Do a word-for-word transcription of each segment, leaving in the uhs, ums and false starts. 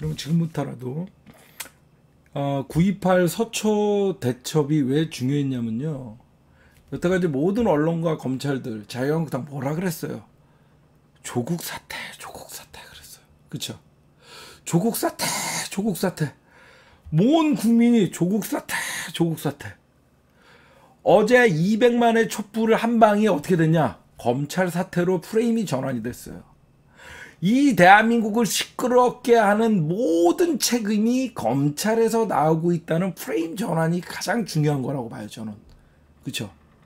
그럼 지금부터라도 어, 구이팔 서초 대첩이 왜 중요했냐면요. 여태까지 모든 언론과 검찰들, 자유한국당 뭐라 그랬어요? 조국 사태, 조국 사태 그랬어요. 그쵸? 조국 사태, 조국 사태. 모든 국민이 조국 사태, 조국 사태. 어제 이백만의 촛불을 한 방이 어떻게 됐냐? 검찰 사태로 프레임이 전환이 됐어요. 이 대한민국을 시끄럽게 하는 모든 책임이 검찰에서 나오고 있다는 프레임 전환이 가장 중요한 거라고 봐요, 저는. 그렇죠?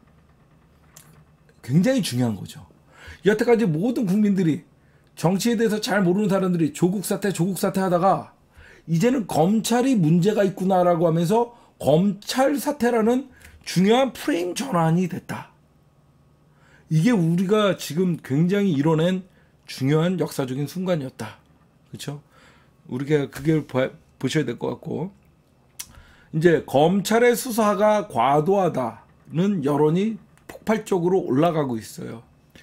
굉장히 중요한 거죠. 여태까지 모든 국민들이 정치에 대해서 잘 모르는 사람들이 조국 사태, 조국 사태 하다가 이제는 검찰이 문제가 있구나라고 하면서 검찰 사태라는 중요한 프레임 전환이 됐다. 이게 우리가 지금 굉장히 이뤄낸 중요한 역사적인 순간이었다. 그렇죠? 우리가 그게 봐, 보셔야 될 것 같고, 이제 검찰의 수사가 과도하다는 여론이 폭발적으로 올라가고 있어요.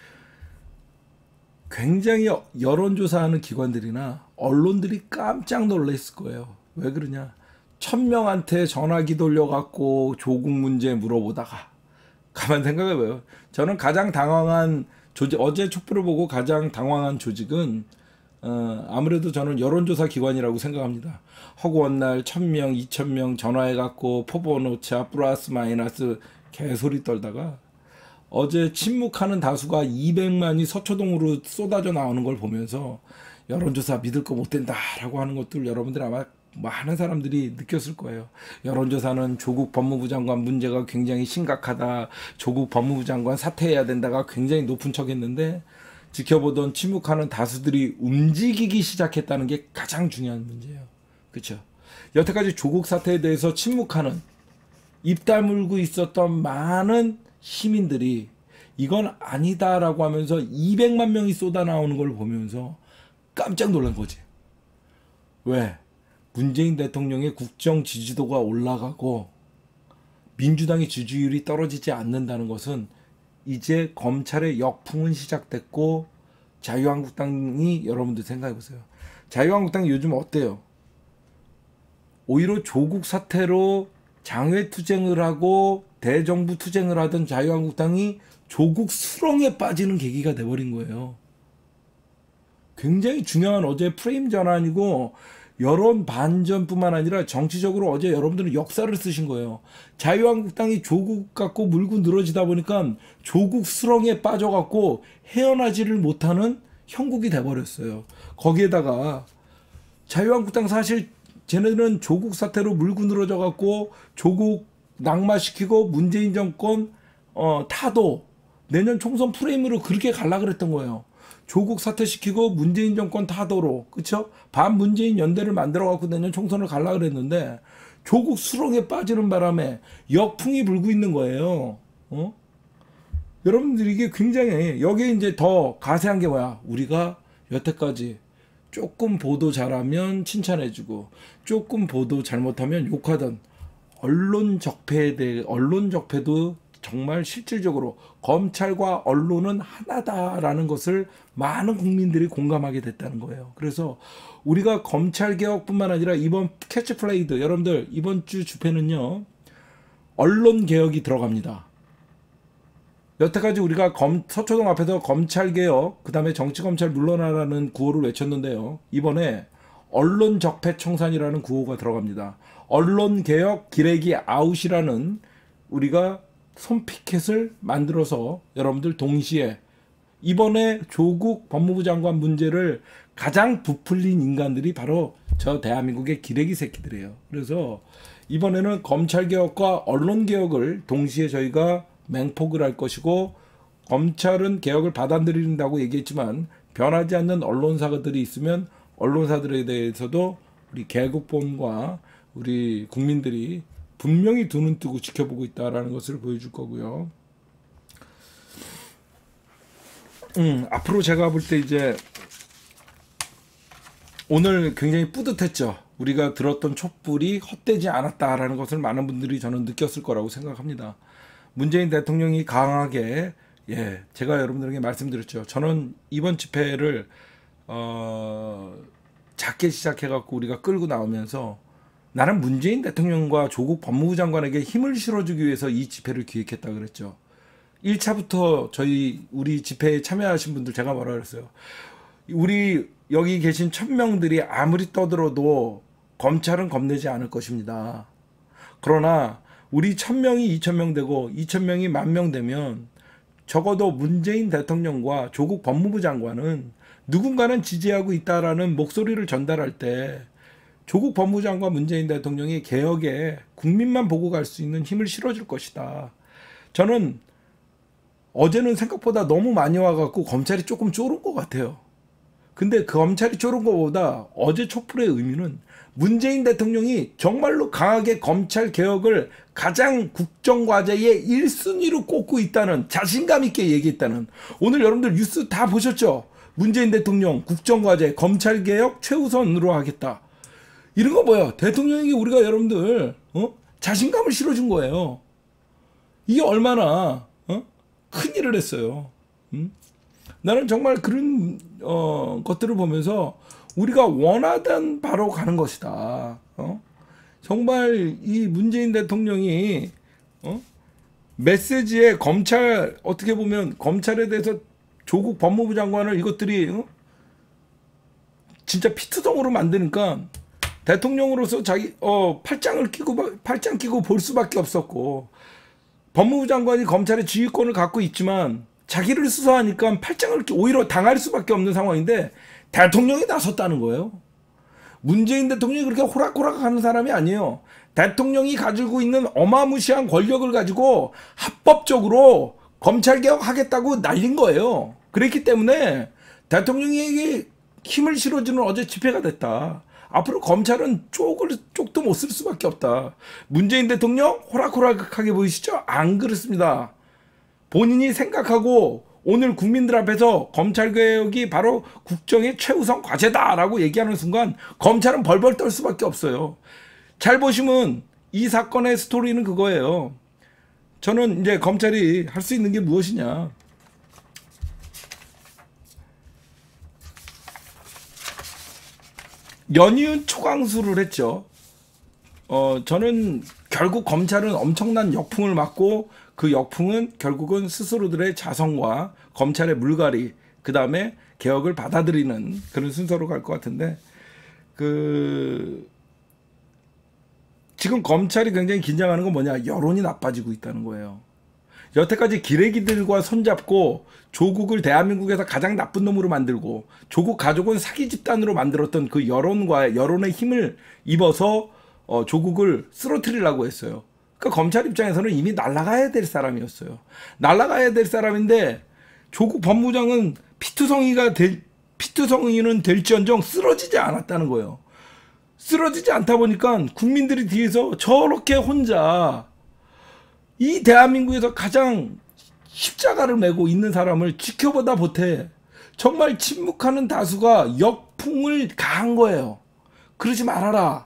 굉장히 여론조사하는 기관들이나 언론들이 깜짝 놀랐을 거예요. 왜 그러냐? 천 명한테 전화기 돌려갖고 조국 문제 물어보다가 가만 생각해봐요. 저는 가장 당황한 조직, 어제 촛불을 보고 가장 당황한 조직은 어, 아무래도 저는 여론조사 기관이라고 생각합니다. 허구한 날 천 명, 이천 명 전화해갖고 포보노차 플러스 마이너스 개소리 떨다가 어제 침묵하는 다수가 이백만이 서초동으로 쏟아져 나오는 걸 보면서 여론조사 믿을 거 못 된다라고 하는 것들 여러분들 아마 많은 사람들이 느꼈을 거예요. 여론조사는 조국 법무부 장관 문제가 굉장히 심각하다. 조국 법무부 장관 사퇴해야 된다가 굉장히 높은 척했는데 지켜보던 침묵하는 다수들이 움직이기 시작했다는 게 가장 중요한 문제예요. 그렇죠? 여태까지 조국 사태에 대해서 침묵하는 입 다물고 있었던 많은 시민들이 이건 아니다라고 하면서 이백만 명이 쏟아 나오는 걸 보면서 깜짝 놀란 거지. 왜? 문재인 대통령의 국정 지지도가 올라가고 민주당의 지지율이 떨어지지 않는다는 것은 이제 검찰의 역풍은 시작됐고 자유한국당이 여러분들 생각해 보세요. 자유한국당이 요즘 어때요? 오히려 조국 사태로 장외투쟁을 하고 대정부 투쟁을 하던 자유한국당이 조국 수렁에 빠지는 계기가 돼버린 거예요. 굉장히 중요한 어제 프레임 전환이고 여론 반전뿐만 아니라 정치적으로 어제 여러분들은 역사를 쓰신 거예요. 자유한국당이 조국 갖고 물고 늘어지다 보니까 조국 수렁에 빠져갖고 헤어나지를 못하는 형국이 돼버렸어요. 거기에다가 자유한국당 사실 쟤네들은 조국 사태로 물고 늘어져갖고 조국 낙마시키고 문재인 정권 어, 타도 내년 총선 프레임으로 그렇게 갈라 그랬던 거예요. 조국 사퇴시키고 문재인 정권 타도로, 그쵸? 반문재인 연대를 만들어갖고 내년 총선을 갈라 그랬는데 조국 수렁에 빠지는 바람에 역풍이 불고 있는 거예요. 어? 여러분들 이게 굉장히 여기에 이제 더 가세한 게 뭐야? 우리가 여태까지 조금 보도 잘하면 칭찬해주고 조금 보도 잘못하면 욕하던 언론 적폐에 대해 언론 적폐도 정말 실질적으로 검찰과 언론은 하나다라는 것을 많은 국민들이 공감하게 됐다는 거예요. 그래서 우리가 검찰개혁뿐만 아니라 이번 캐치플레이드 여러분들 이번 주 집회는요 언론개혁이 들어갑니다. 여태까지 우리가 검, 서초동 앞에서 검찰개혁 그 다음에 정치검찰 물러나라는 구호를 외쳤는데요. 이번에 언론적폐청산이라는 구호가 들어갑니다. 언론개혁 기레기 아웃이라는 우리가 손피켓을 만들어서 여러분들 동시에 이번에 조국 법무부 장관 문제를 가장 부풀린 인간들이 바로 저 대한민국의 기레기 새끼들이에요. 그래서 이번에는 검찰개혁과 언론개혁을 동시에 저희가 맹폭을 할 것이고 검찰은 개혁을 받아들인다고 얘기했지만 변하지 않는 언론사들이 있으면 언론사들에 대해서도 우리 개국본과 우리 국민들이 분명히 두 눈 뜨고 지켜보고 있다는 것을 보여줄 거고요. 음, 앞으로 제가 볼 때 이제 오늘 굉장히 뿌듯했죠. 우리가 들었던 촛불이 헛되지 않았다라는 것을 많은 분들이 저는 느꼈을 거라고 생각합니다. 문재인 대통령이 강하게 예, 제가 여러분들에게 말씀드렸죠. 저는 이번 집회를 어, 작게 시작해갖고 우리가 끌고 나오면서 나는 문재인 대통령과 조국 법무부 장관에게 힘을 실어주기 위해서 이 집회를 기획했다 그랬죠. 일 차부터 저희 우리 집회에 참여하신 분들 제가 뭐라 그랬어요. 우리 여기 계신 천 명들이 아무리 떠들어도 검찰은 겁내지 않을 것입니다. 그러나 우리 천 명이 이천 명 되고 이천 명이 만 명 되면 적어도 문재인 대통령과 조국 법무부 장관은 누군가는 지지하고 있다라는 목소리를 전달할 때 조국 법무부 장관 문재인 대통령이 개혁에 국민만 보고 갈 수 있는 힘을 실어줄 것이다. 저는 어제는 생각보다 너무 많이 와갖고 검찰이 조금 쫄은 것 같아요. 근데 그 검찰이 쫄은 것보다 어제 촛불의 의미는 문재인 대통령이 정말로 강하게 검찰 개혁을 가장 국정과제의 일 순위로 꼽고 있다는, 자신감 있게 얘기했다는. 오늘 여러분들 뉴스 다 보셨죠? 문재인 대통령 국정과제 검찰 개혁 최우선으로 하겠다. 이런 거 뭐야? 대통령에게 우리가 여러분들 어? 자신감을 실어준 거예요. 이게 얼마나 어? 큰 일을 했어요. 음? 나는 정말 그런 어, 것들을 보면서 우리가 원하던 바로 가는 것이다. 어? 정말 이 문재인 대통령이 어? 메시지에 검찰, 어떻게 보면 검찰에 대해서 조국 법무부 장관을 이것들이 어? 진짜 피투성으로 만드니까 대통령으로서 자기 어, 팔짱을 끼고 팔짱 끼고 볼 수밖에 없었고, 법무부 장관이 검찰의 지휘권을 갖고 있지만 자기를 수사하니까 팔짱을 끼 오히려 당할 수밖에 없는 상황인데 대통령이 나섰다는 거예요. 문재인 대통령이 그렇게 호락호락하는 사람이 아니에요. 대통령이 가지고 있는 어마무시한 권력을 가지고 합법적으로 검찰개혁 하겠다고 날린 거예요. 그렇기 때문에 대통령에게 힘을 실어주는 어제 집회가 됐다. 앞으로 검찰은 쪽을, 쪽도 못 쓸 수밖에 없다. 문재인 대통령 호락호락하게 보이시죠? 안 그렇습니다. 본인이 생각하고 오늘 국민들 앞에서 검찰개혁이 바로 국정의 최우선 과제다라고 얘기하는 순간 검찰은 벌벌 떨 수밖에 없어요. 잘 보시면 이 사건의 스토리는 그거예요. 저는 이제 검찰이 할 수 있는 게 무엇이냐. 연이은 초강수를 했죠. 어, 저는 결국 검찰은 엄청난 역풍을 맞고 그 역풍은 결국은 스스로들의 자성과 검찰의 물갈이, 그 다음에 개혁을 받아들이는 그런 순서로 갈 것 같은데, 그 지금 검찰이 굉장히 긴장하는 건 뭐냐? 여론이 나빠지고 있다는 거예요. 여태까지 기레기들과 손잡고 조국을 대한민국에서 가장 나쁜 놈으로 만들고 조국 가족은 사기 집단으로 만들었던 그 여론과 여론의 힘을 입어서 어, 조국을 쓰러뜨리려고 했어요. 그러니까 검찰 입장에서는 이미 날아가야 될 사람이었어요. 날아가야 될 사람인데 조국 법무장은 피투성이가 될, 피투성이는 될지언정 쓰러지지 않았다는 거예요. 쓰러지지 않다 보니까 국민들이 뒤에서 저렇게 혼자 이 대한민국에서 가장 십자가를 메고 있는 사람을 지켜보다 못해 정말 침묵하는 다수가 역풍을 가한 거예요. 그러지 말아라.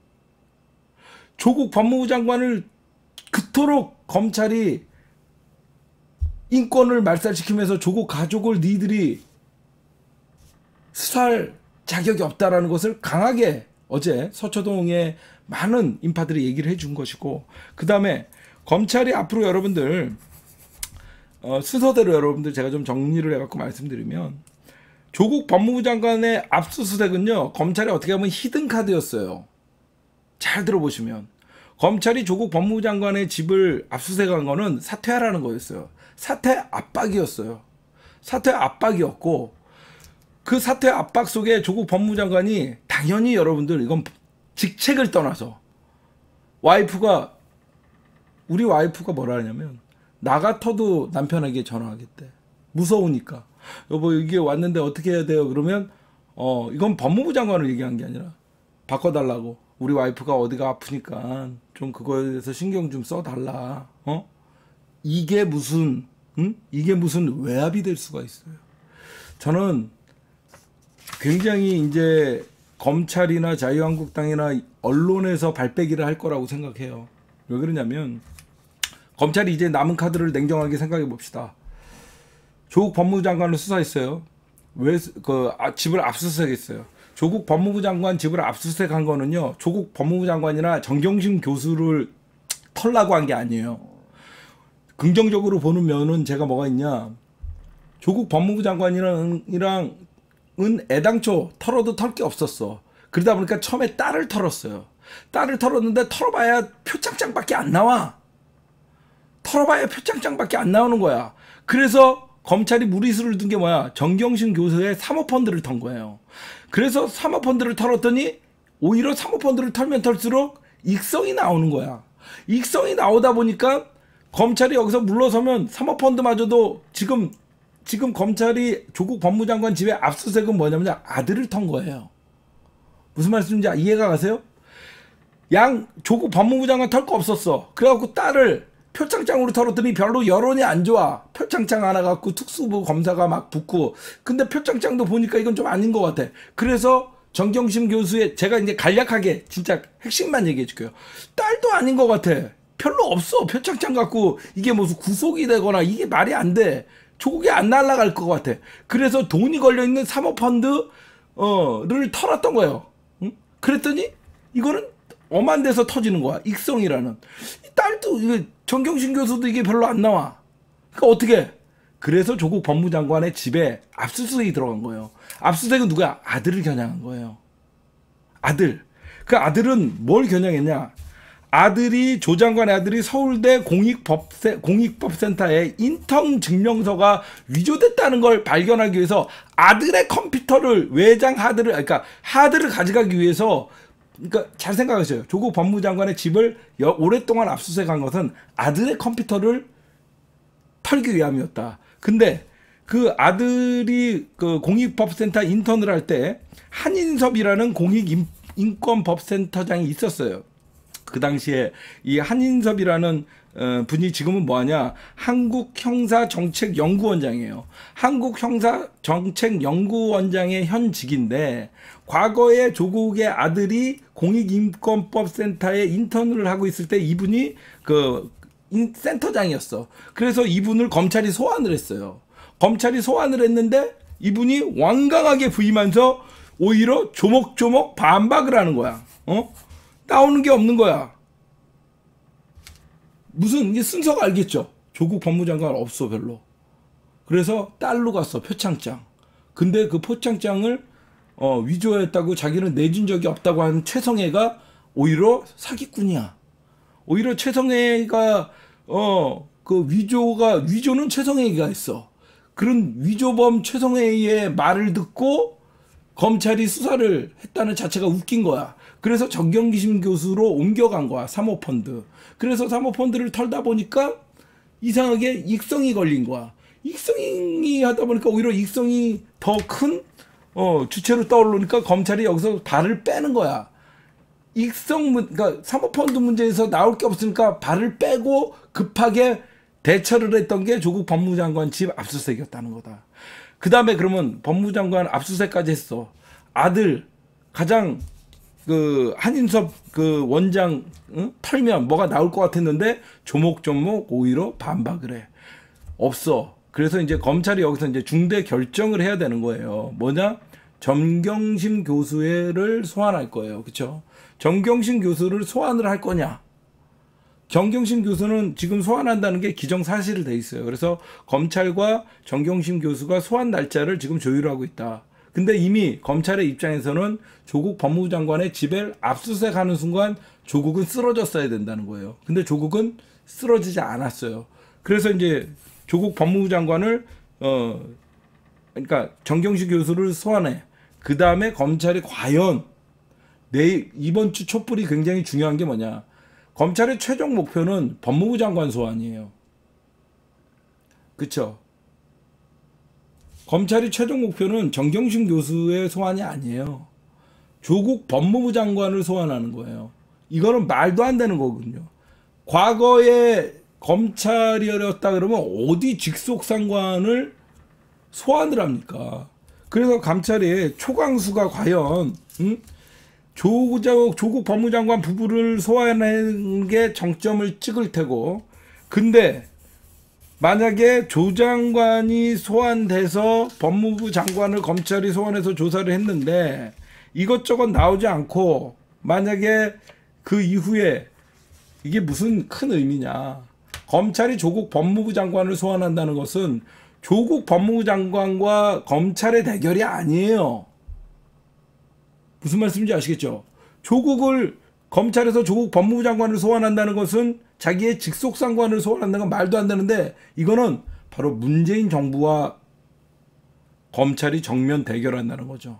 조국 법무부 장관을 그토록 검찰이 인권을 말살시키면서 조국 가족을 니들이 수사할 자격이 없다라는 것을 강하게 어제 서초동의 많은 인파들이 얘기를 해준 것이고, 그 다음에 검찰이 앞으로 여러분들 어, 순서대로 여러분들 제가 좀 정리를 해갖고 말씀드리면, 조국 법무부 장관의 압수수색은요 검찰이 어떻게 보면 히든카드였어요. 잘 들어보시면 검찰이 조국 법무부 장관의 집을 압수수색한 거는 사퇴하라는 거였어요. 사퇴 압박이었어요. 사퇴 압박이었고, 그 사퇴 압박 속에 조국 법무부 장관이 당연히 여러분들 이건 직책을 떠나서 와이프가 우리 와이프가 뭐라 하냐면 나 같아도 남편에게 전화하겠대. 무서우니까. 여보 이게 왔는데 어떻게 해야 돼요? 그러면 어 이건 법무부 장관을 얘기한 게 아니라 바꿔달라고. 우리 와이프가 어디가 아프니까 좀 그거에 대해서 신경 좀 써달라. 어? 이게 무슨 응? 이게 무슨 외압이 될 수가 있어요. 저는 굉장히 이제 검찰이나 자유한국당이나 언론에서 발빼기를 할 거라고 생각해요. 왜 그러냐면 검찰이 이제 남은 카드를 냉정하게 생각해 봅시다. 조국 법무부 장관을 수사했어요. 왜 그 아, 집을 압수수색했어요. 조국 법무부 장관 집을 압수수색한 거는요, 조국 법무부 장관이나 정경심 교수를 털라고 한 게 아니에요. 긍정적으로 보는 면은 제가 뭐가 있냐, 조국 법무부 장관이랑 은 애당초 털어도 털 게 없었어. 그러다 보니까 처음에 딸을 털었어요. 딸을 털었는데 털어봐야 표창장밖에 안 나와. 털어봐야 표창장밖에 안 나오는 거야. 그래서 검찰이 무리수를 둔 게 뭐야? 정경심 교수의 사모펀드를 턴 거예요. 그래서 사모펀드를 털었더니 오히려 사모펀드를 털면 털수록 익성이 나오는 거야. 익성이 나오다 보니까 검찰이 여기서 물러서면 사모펀드마저도 지금 지금 검찰이 조국 법무장관 집에 압수수색은 뭐냐면 아들을 턴 거예요. 무슨 말씀인지 이해가 가세요? 양 조국 법무부 장관 털 거 없었어. 그래갖고 딸을 표창장으로 털었더니 별로 여론이 안 좋아. 표창장 하나 갖고 특수부 검사가 막 붙고. 근데 표창장도 보니까 이건 좀 아닌 것 같아. 그래서 정경심 교수의, 제가 이제 간략하게 진짜 핵심만 얘기해 줄게요. 딸도 아닌 것 같아. 별로 없어. 표창장 갖고 이게 무슨 구속이 되거나 이게 말이 안 돼. 조국이 안 날아갈 것 같아. 그래서 돈이 걸려있는 사모펀드 어를 털었던 거예요. 응? 그랬더니 이거는 엄한 데서 터지는 거야. 익성이라는. 딸도 이게 정경심 교수도 이게 별로 안 나와. 그러니까 어떻게? 그래서 조국 법무장관의 집에 압수수색이 들어간 거예요. 압수수색은 누구야? 아들을 겨냥한 거예요. 아들. 그 아들은 뭘 겨냥했냐? 아들이, 조 장관의 아들이 서울대 공익법세, 공익법센터에 인턴 증명서가 위조됐다는 걸 발견하기 위해서 아들의 컴퓨터를, 외장 하드를, 그러니까 하드를 가져가기 위해서, 그러니까 잘 생각하세요. 조국 법무장관의 집을 여, 오랫동안 압수수색한 것은 아들의 컴퓨터를 털기 위함이었다. 근데 그 아들이 그 공익법센터 인턴을 할 때 한인섭이라는 공익인권법센터장이 있었어요. 그 당시에 이 한인섭이라는 어, 분이 지금은 뭐하냐, 한국형사정책연구원장이에요. 한국형사정책연구원장의 현직인데 과거에 조국의 아들이 공익인권법센터에 인턴을 하고 있을 때 이분이 그 센터장이었어. 그래서 이분을 검찰이 소환을 했어요. 검찰이 소환을 했는데 이분이 완강하게 부임하면서 오히려 조목조목 반박을 하는 거야. 어? 나오는 게 없는 거야. 무슨 이게 순서가 알겠죠? 조국 법무장관 없어 별로. 그래서 딸로 갔어, 표창장. 근데 그 표창장을 어, 위조했다고 자기는 내준 적이 없다고 하는 최성애가 오히려 사기꾼이야. 오히려 최성애가 어, 그 위조가 위조는 최성애가 했어. 그런 위조범 최성애의 말을 듣고 검찰이 수사를 했다는 자체가 웃긴 거야. 그래서 정경심 교수로 옮겨간 거야, 사모펀드. 그래서 사모펀드를 털다 보니까 이상하게 익성이 걸린 거야. 익성이 하다 보니까 오히려 익성이 더 큰 어, 주체로 떠오르니까 검찰이 여기서 발을 빼는 거야. 익성, 그러니까 사모펀드 문제에서 나올 게 없으니까 발을 빼고 급하게 대처를 했던 게 조국 법무장관 집 압수수색이었다는 거다. 그 다음에 그러면 법무장관 압수수색까지 했어. 아들, 가장 그 한인섭 그 원장 응? 털면 뭐가 나올 것 같았는데 조목조목 오히려 반박을 해. 없어. 그래서 이제 검찰이 여기서 이제 중대 결정을 해야 되는 거예요. 뭐냐? 정경심 교수를 소환할 거예요. 그렇죠? 정경심 교수를 소환을 할 거냐? 정경심 교수는 지금 소환한다는 게 기정사실로 돼 있어요. 그래서 검찰과 정경심 교수가 소환 날짜를 지금 조율하고 있다. 근데 이미 검찰의 입장에서는 조국 법무부 장관의 집을 압수수색하는 순간 조국은 쓰러졌어야 된다는 거예요. 근데 조국은 쓰러지지 않았어요. 그래서 이제 조국 법무부 장관을 어 그러니까 정경심 교수를 소환해. 그 다음에 검찰이 과연 내일 이번 주 촛불이 굉장히 중요한 게 뭐냐? 검찰의 최종 목표는 법무부 장관 소환이에요. 그쵸? 검찰이 최종 목표는 정경심 교수의 소환이 아니에요. 조국 법무부 장관을 소환하는 거예요. 이거는 말도 안 되는 거거든요. 과거에 검찰이었다 그러면 어디 직속상관을 소환을 합니까? 그래서 감찰이 초강수가 과연 응? 조국, 조국 법무장관 부부를 소환하는 게 정점을 찍을 테고, 근데 만약에 조 장관이 소환돼서 법무부 장관을 검찰이 소환해서 조사를 했는데 이것저것 나오지 않고 만약에 그 이후에 이게 무슨 큰 의미냐. 검찰이 조국 법무부 장관을 소환한다는 것은 조국 법무부 장관과 검찰의 대결이 아니에요. 무슨 말씀인지 아시겠죠? 조국을 검찰에서 조국 법무부 장관을 소환한다는 것은 자기의 직속 상관을 소환한다는 건 말도 안 되는데 이거는 바로 문재인 정부와 검찰이 정면 대결한다는 거죠.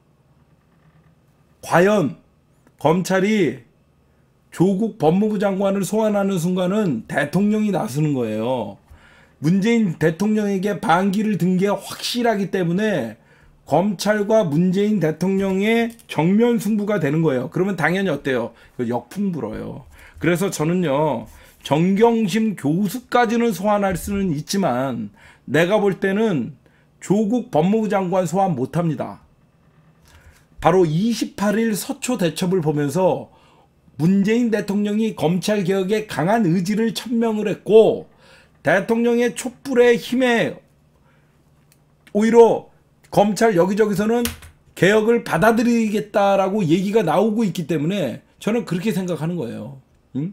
과연 검찰이 조국 법무부 장관을 소환하는 순간은 대통령이 나서는 거예요. 문재인 대통령에게 반기를 든 게 확실하기 때문에 검찰과 문재인 대통령의 정면 승부가 되는 거예요. 그러면 당연히 어때요? 역풍 불어요. 그래서 저는요, 정경심 교수까지는 소환할 수는 있지만 내가 볼 때는 조국 법무부 장관 소환 못합니다. 바로 이십팔 일 서초 대첩을 보면서 문재인 대통령이 검찰개혁에 강한 의지를 천명을 했고 대통령의 촛불의 힘에 오히려 검찰 여기저기서는 개혁을 받아들이겠다라고 얘기가 나오고 있기 때문에 저는 그렇게 생각하는 거예요. 응?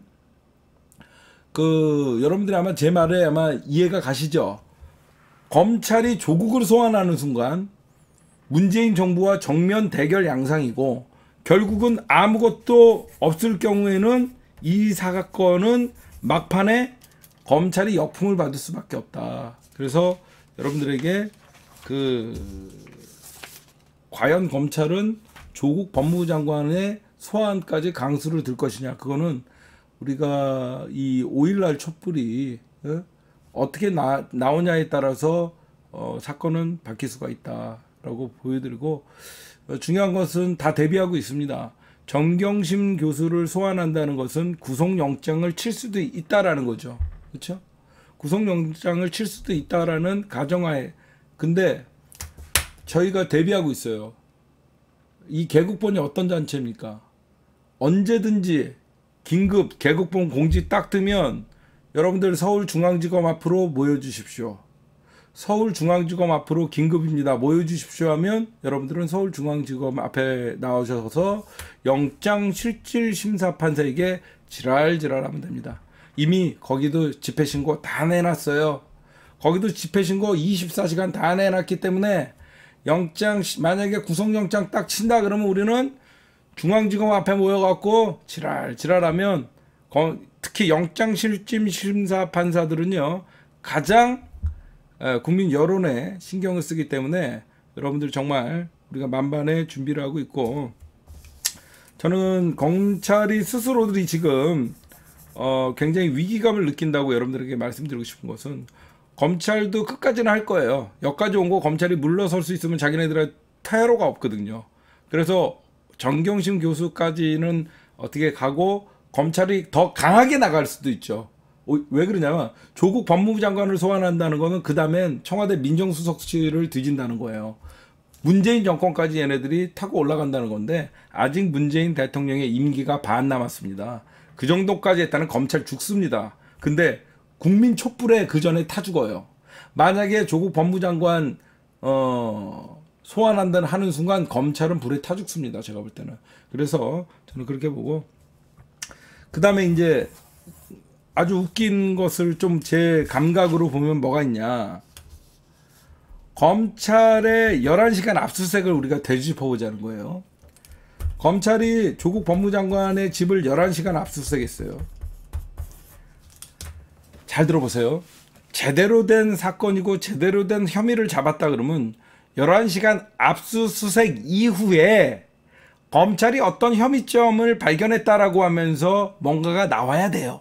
그 여러분들이 아마 제 말에 아마 이해가 가시죠? 검찰이 조국을 소환하는 순간 문재인 정부와 정면 대결 양상이고 결국은 아무것도 없을 경우에는 이 사건은 막판에 검찰이 역풍을 받을 수밖에 없다. 그래서 여러분들에게 그 과연 검찰은 조국 법무부 장관의 소환까지 강수를 들 것이냐, 그거는 우리가 이 오일날 촛불이 어? 어떻게 나, 나오냐에 따라서 어, 사건은 바뀔 수가 있다라고 보여드리고, 어, 중요한 것은 다 대비하고 있습니다. 정경심 교수를 소환한다는 것은 구속영장을 칠 수도 있다라는 거죠. 그렇죠? 구속영장을 칠 수도 있다라는 가정하에. 근데 저희가 대비하고 있어요. 이 개국본이 어떤 단체입니까? 언제든지 긴급 개국본 공지 딱 뜨면 여러분들 서울중앙지검 앞으로 모여주십시오. 서울중앙지검 앞으로 긴급입니다. 모여주십시오 하면 여러분들은 서울중앙지검 앞에 나오셔서 영장실질심사판사에게 지랄지랄하면 됩니다. 이미 거기도 집회신고 다 내놨어요. 거기도 집회신고 이십사 시간 다 내놨기 때문에 영장, 만약에 구속영장 딱 친다 그러면 우리는 중앙지검 앞에 모여갖고 지랄지랄하면, 특히 영장실질심사 판사들은요 가장 국민 여론에 신경을 쓰기 때문에 여러분들 정말 우리가 만반의 준비를 하고 있고, 저는 검찰이 스스로들이 지금 어 굉장히 위기감을 느낀다고 여러분들에게 말씀드리고 싶은 것은, 검찰도 끝까지는 할 거예요. 여기까지 온 거 검찰이 물러설 수 있으면 자기네들의 퇴로가 없거든요. 그래서 정경심 교수까지는 어떻게 가고 검찰이 더 강하게 나갈 수도 있죠. 왜 그러냐면 조국 법무부 장관을 소환한다는 거는 그 다음엔 청와대 민정수석실을 뒤진다는 거예요. 문재인 정권까지 얘네들이 타고 올라간다는 건데 아직 문재인 대통령의 임기가 반 남았습니다. 그 정도까지 했다는 검찰 죽습니다. 근데 국민 촛불에 그 전에 타 죽어요. 만약에 조국 법무부 장관 어, 소환한다는 하는 순간 검찰은 불에 타 죽습니다. 제가 볼 때는. 그래서 저는 그렇게 보고, 그 다음에 이제 아주 웃긴 것을 좀 제 감각으로 보면 뭐가 있냐. 검찰의 열한 시간 압수수색을 우리가 되짚어 보자는 거예요. 검찰이 조국 법무부 장관의 집을 열한 시간 압수수색했어요. 잘 들어보세요. 제대로 된 사건이고 제대로 된 혐의를 잡았다 그러면 열한 시간 압수수색 이후에 검찰이 어떤 혐의점을 발견했다라고 하면서 뭔가가 나와야 돼요.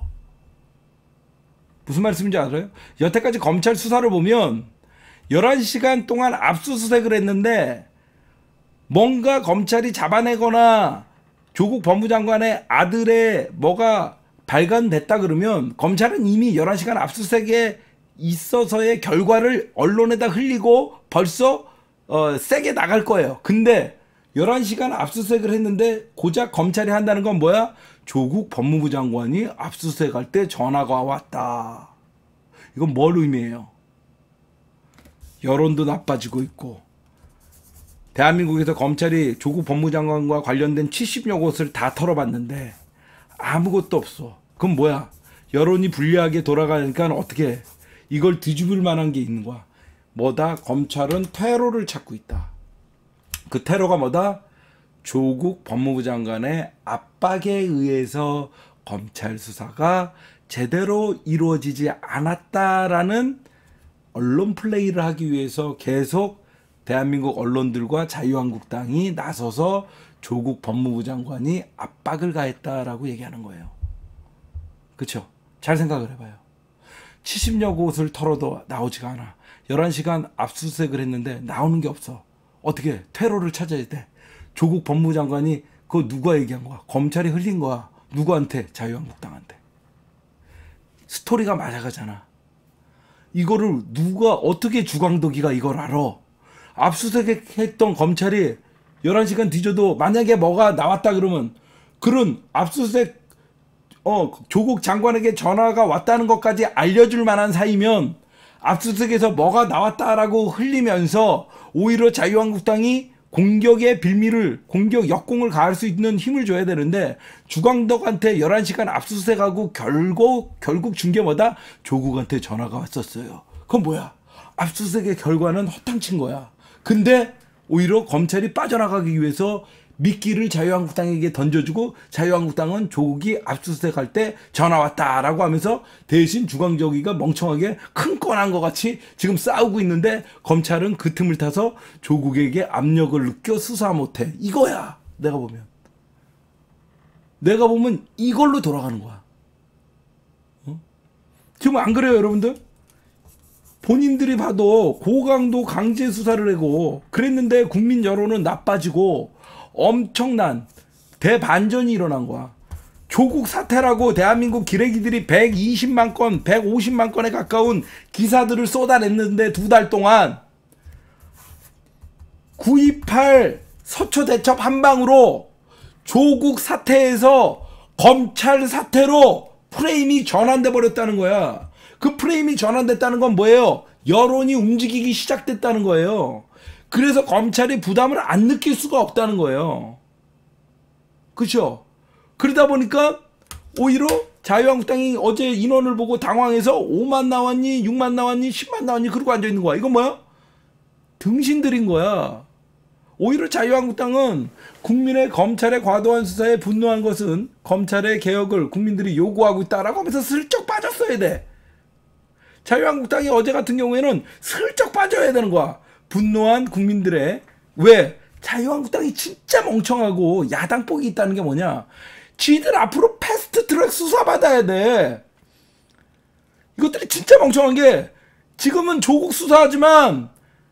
무슨 말씀인지 알아요? 여태까지 검찰 수사를 보면 열한 시간 동안 압수수색을 했는데 뭔가 검찰이 잡아내거나 조국 법무부 장관의 아들의 뭐가 발견됐다 그러면 검찰은 이미 열한 시간 압수수색에 있어서의 결과를 언론에다 흘리고 벌써 어, 세게 나갈 거예요. 근데 열한 시간 압수수색을 했는데 고작 검찰이 한다는 건 뭐야? 조국 법무부 장관이 압수수색할 때 전화가 왔다. 이건 뭘 의미해요? 여론도 나빠지고 있고 대한민국에서 검찰이 조국 법무장관과 관련된 칠십여 곳을 다 털어봤는데 아무것도 없어. 그럼 뭐야? 여론이 불리하게 돌아가니까 어떻게 해? 이걸 뒤집을 만한 게 있는 거야. 뭐다? 검찰은 퇴로를 찾고 있다. 그 퇴로가 뭐다? 조국 법무부 장관의 압박에 의해서 검찰 수사가 제대로 이루어지지 않았다라는 언론 플레이를 하기 위해서 계속 대한민국 언론들과 자유한국당이 나서서 조국 법무부 장관이 압박을 가했다라고 얘기하는 거예요. 그렇죠? 잘 생각을 해봐요. 칠십여 곳을 털어도 나오지가 않아. 열한 시간 압수수색을 했는데 나오는 게 없어. 어떻게? 퇴로를 찾아야 돼. 조국 법무부 장관이 그거 누가 얘기한 거야? 검찰이 흘린 거야. 누구한테? 자유한국당한테. 스토리가 맞아가잖아. 이거를 누가 어떻게 주광덕이가 이걸 알아? 압수수색했던 검찰이 열한 시간 뒤져도 만약에 뭐가 나왔다 그러면 그런 압수수색 어 조국 장관에게 전화가 왔다는 것까지 알려줄 만한 사이면 압수수색에서 뭐가 나왔다라고 흘리면서 오히려 자유한국당이 공격의 빌미를 공격 역공을 가할 수 있는 힘을 줘야 되는데 주광덕한테 열한 시간 압수수색하고 결국 결국 준 게 뭐다? 조국한테 전화가 왔었어요. 그건 뭐야? 압수수색의 결과는 허탕친 거야. 근데 오히려 검찰이 빠져나가기 위해서 미끼를 자유한국당에게 던져주고 자유한국당은 조국이 압수수색할 때 전화 왔다라고 하면서 대신 주광적이가 멍청하게 큰 건한 것 같이 지금 싸우고 있는데 검찰은 그 틈을 타서 조국에게 압력을 느껴 수사 못해. 이거야. 내가 보면. 내가 보면 이걸로 돌아가는 거야. 어? 지금 안 그래요 여러분들? 본인들이 봐도 고강도 강제 수사를 하고 그랬는데 국민 여론은 나빠지고 엄청난 대반전이 일어난 거야. 조국 사태라고 대한민국 기레기들이 백이십만 건, 백오십만 건에 가까운 기사들을 쏟아냈는데 두 달 동안 구이팔 서초대첩 한 방으로 조국 사태에서 검찰 사태로 프레임이 전환돼 버렸다는 거야. 그 프레임이 전환됐다는 건 뭐예요? 여론이 움직이기 시작됐다는 거예요. 그래서 검찰이 부담을 안 느낄 수가 없다는 거예요. 그렇죠? 그러다 보니까 오히려 자유한국당이 어제 인원을 보고 당황해서 오만 나왔니? 육만 나왔니? 십만 나왔니? 그러고 앉아있는 거야. 이건 뭐야? 등신 들인 거야. 오히려 자유한국당은 국민의 검찰의 과도한 수사에 분노한 것은 검찰의 개혁을 국민들이 요구하고 있다라고 하면서 슬쩍 빠졌어야 돼. 자유한국당이 어제 같은 경우에는 슬쩍 빠져야 되는 거야. 분노한 국민들의 왜? 자유한국당이 진짜 멍청하고 야당복이 있다는 게 뭐냐? 지들 앞으로 패스트트랙 수사받아야 돼. 이것들이 진짜 멍청한 게 지금은 조국 수사하지만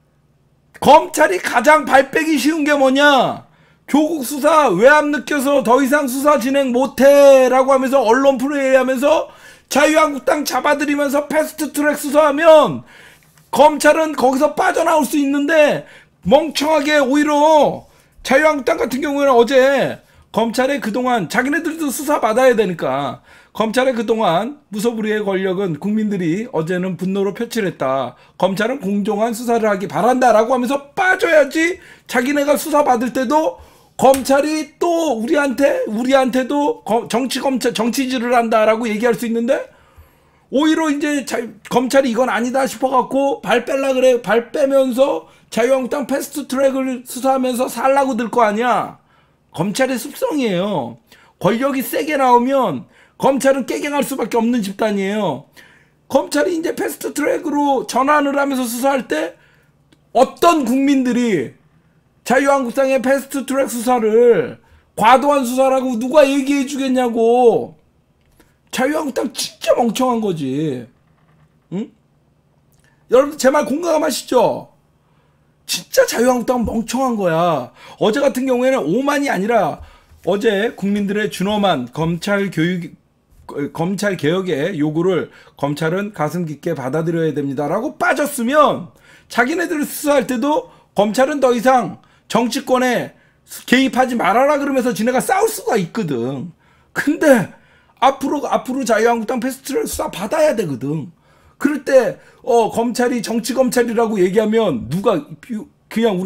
검찰이 가장 발 빼기 쉬운 게 뭐냐? 조국 수사 외압 느껴서 더 이상 수사 진행 못해 라고 하면서 언론 플레이 하면서 자유한국당 잡아들이면서 패스트트랙 수사하면 검찰은 거기서 빠져나올 수 있는데 멍청하게 오히려 자유한국당 같은 경우에는 어제 검찰의 그동안 자기네들도 수사받아야 되니까 검찰의 그동안 무소불위의 권력은 국민들이 어제는 분노로 표출했다. 검찰은 공정한 수사를 하기 바란다라고 하면서 빠져야지 자기네가 수사받을 때도 검찰이 또 우리한테 우리한테도 정치 검찰 정치질을 한다라고 얘기할 수 있는데 오히려 이제 자, 검찰이 이건 아니다 싶어갖고 발 뺄라 그래. 발 빼면서 자유한국당 패스트트랙을 수사하면서 살라고 들 거 아니야. 검찰의 습성이에요. 권력이 세게 나오면 검찰은 깨갱할 수밖에 없는 집단이에요. 검찰이 이제 패스트트랙으로 전환을 하면서 수사할 때 어떤 국민들이 자유한국당의 패스트트랙 수사를 과도한 수사라고 누가 얘기해 주겠냐고. 자유한국당 진짜 멍청한 거지. 응? 여러분 제 말 공감하시죠? 진짜 자유한국당은 멍청한 거야. 어제 같은 경우에는 오만이 아니라 어제 국민들의 준엄한 검찰 교육 검찰 개혁의 요구를 검찰은 가슴 깊게 받아들여야 됩니다라고 빠졌으면 자기네들을 수사할 때도 검찰은 더 이상 정치권에 개입하지 말아라 그러면서 지네가 싸울 수가 있거든. 근데 앞으로 앞으로 자유한국당 패스트트랙 수사 받아야 되거든. 그럴 때 어 검찰이 정치 검찰이라고 얘기하면 누가 그냥 우리가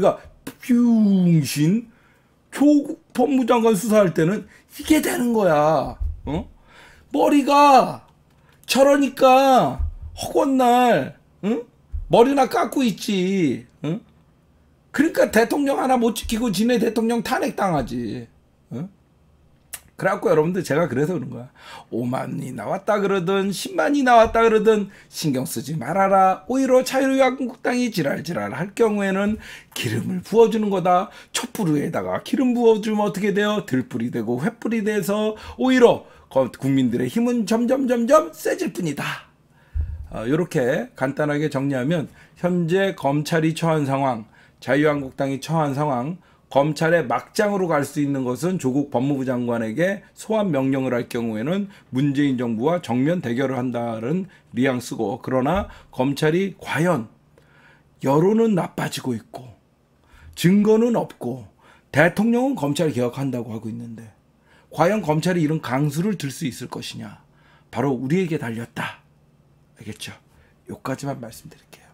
병신. 조국 법무장관 수사할 때는 이게 되는 거야. 어? 머리가 저러니까 허건날 응? 머리나 깎고 있지. 응? 그러니까 대통령 하나 못 지키고 지네 대통령 탄핵당하지. 응? 그래갖고 여러분들 제가 그래서 그런 거야. 오만이 나왔다 그러든 십만이 나왔다 그러든 신경 쓰지 말아라. 오히려 자유한국당이 지랄지랄 할 경우에는 기름을 부어주는 거다. 촛불 위에다가 기름 부어주면 어떻게 돼요? 들불이 되고 횃불이 돼서 오히려 국민들의 힘은 점점 점점 세질 뿐이다. 이렇게 간단하게 정리하면 현재 검찰이 처한 상황, 자유한국당이 처한 상황, 검찰의 막장으로 갈 수 있는 것은 조국 법무부 장관에게 소환 명령을 할 경우에는 문재인 정부와 정면 대결을 한다는 뉘앙스고, 그러나 검찰이 과연 여론은 나빠지고 있고 증거는 없고 대통령은 검찰 개혁한다고 하고 있는데 과연 검찰이 이런 강수를 들 수 있을 것이냐, 바로 우리에게 달렸다. 알겠죠? 여기까지만 말씀드릴게요.